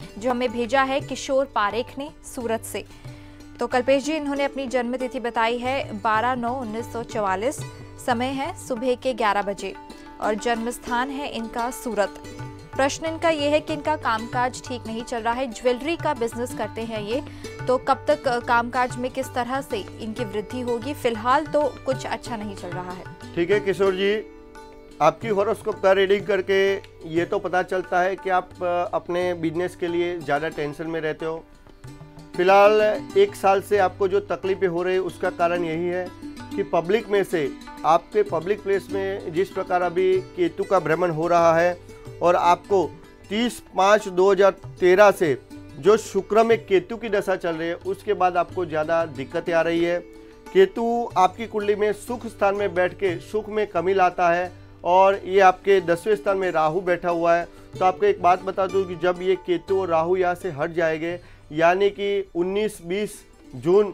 जो हमें भेजा है किशोर पारेख ने सूरत से। तो कल्पेश जी, इन्होंने अपनी जन्म तिथि बताई है 12/9/1944, समय है सुबह के 11 बजे और जन्म स्थान है इनका सूरत। प्रश्न इनका ये है कि इनका कामकाज ठीक नहीं चल रहा है, ज्वेलरी का बिजनेस करते हैं ये, तो कब तक कामकाज में किस तरह से इनकी वृद्धि होगी? फिलहाल तो कुछ अच्छा नहीं चल रहा है। ठीक है किशोर जी, आपकी हॉरोस्कोप का रीडिंग करके ये तो पता चलता है कि आप अपने बिजनेस के लिए ज़्यादा टेंशन में रहते हो। फिलहाल 1 साल से आपको जो तकलीफें हो रही है उसका कारण यही है कि पब्लिक में से आपके पब्लिक प्लेस में जिस प्रकार अभी केतु का भ्रमण हो रहा है और आपको 30/5/2013 से जो शुक्र में केतु की दशा चल रही है उसके बाद आपको ज़्यादा दिक्कतें आ रही है। केतु आपकी कुंडली में सुख स्थान में बैठ के सुख में कमी लाता है और ये आपके 10वें स्थान में राहु बैठा हुआ है। तो आपको एक बात बता दूं कि जब ये केतु और राहु यहाँ से हट जाएंगे, यानी कि 19-20 जून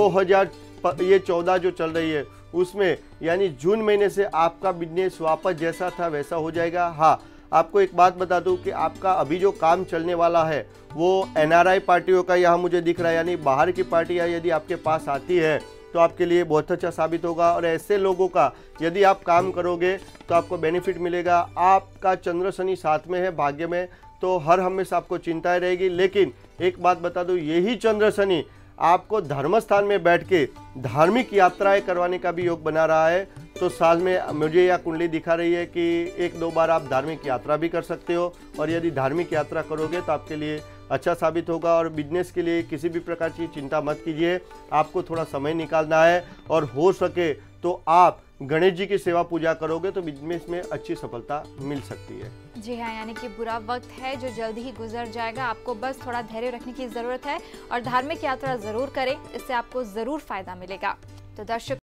2014 जो चल रही है उसमें, यानी जून महीने से आपका बिजनेस वापस जैसा था वैसा हो जाएगा। हाँ, आपको एक बात बता दूं कि आपका अभी जो काम चलने वाला है वो NRI पार्टियों का यहाँ मुझे दिख रहा है, यानी बाहर की पार्टियाँ यदि आपके पास आती है तो आपके लिए बहुत अच्छा साबित होगा और ऐसे लोगों का यदि आप काम करोगे तो आपको बेनिफिट मिलेगा। आपका चंद्र शनि साथ में है भाग्य में, तो हर हमेशा आपको चिंताएं रहेगी। लेकिन एक बात बता दूं, यही चंद्र शनि आपको धर्म स्थान में बैठ के धार्मिक यात्राएं करवाने का भी योग बना रहा है। तो साल में मुझे यह कुंडली दिखा रही है कि 1-2 बार आप धार्मिक यात्रा भी कर सकते हो और यदि धार्मिक यात्रा करोगे तो आपके लिए अच्छा साबित होगा। और बिजनेस के लिए किसी भी प्रकार की चिंता मत कीजिए, आपको थोड़ा समय निकालना है और हो सके तो आप गणेश जी की सेवा पूजा करोगे तो बिजनेस में अच्छी सफलता मिल सकती है। जी हाँ, यानी कि बुरा वक्त है जो जल्द ही गुजर जाएगा, आपको बस थोड़ा धैर्य रखने की जरूरत है और धार्मिक यात्रा जरूर करें, इससे आपको जरूर फायदा मिलेगा। तो दर्शकों